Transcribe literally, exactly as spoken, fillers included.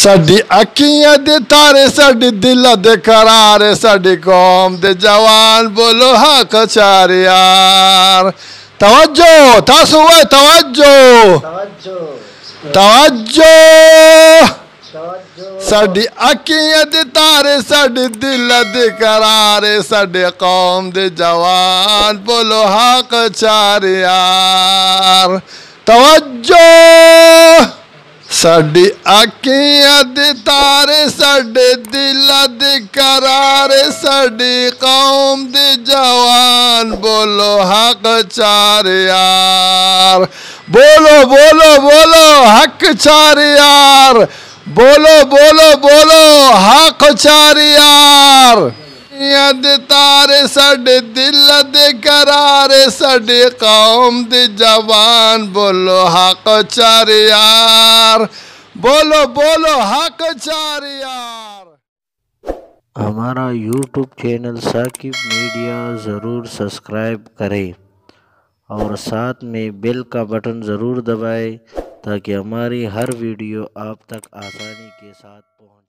ਸਾਡੀ ਅੱਖੀਆਂ ਦੇ ਤਾਰੇ ਸਾਡੇ ਦਿਲਾਂ ਦੇ ਕਰਾਰੇ ਸਾਡੀ ਕੌਮ ਦੇ ਜਵਾਨ ਬੋਲੋ ਹੱਕ ਚਾਰ ਯਾਰ توجه تاسو وای توجه توجه ਸਾਡੀ ਅੱਖੀਆਂ ਦੇ ਤਾਰੇ ਸਾਡੇ ਦਿਲਾਂ ਦੇ ਕਰਾਰੇ ਸਾਡੇ ਕੌਮ ਦੇ ਜਵਾਨ ਬੋਲੋ ਹੱਕ ਚਾਰ ਯਾਰ توجه ਸਾਡੀ ਅੱਖੀਆਂ ਦੇ ਤਾਰੇ ਸਾਡੇ ਦਿਲਾਂ ਦੇ ਕਰਾਰੇ ਸਾਡੀ ਕੌਮ ਦੇ ਜਵਾਨ ਬੋਲੋ ਹੱਕ ਚਾਰ ਯਾਰ ਬੋਲੋ ਬੋਲੋ ਬੋਲੋ ਹੱਕ ਚਾਰ ਯਾਰ بولو بولو بولو حق چار یار دے تارے ساڈے دل دے کرارے ساڈے قوم دے جوان بولو حق چار یار بولو بولو حق چار یار ہمارا یوٹیوب چینل ثاقب میڈیا ضرور سبسکرائب کریں اور ساتھ میں بیل کا بٹن ضرور دبائیں تاکہ ہماری ہر ویڈیو آپ تک آسانی کے ساتھ پہنچے۔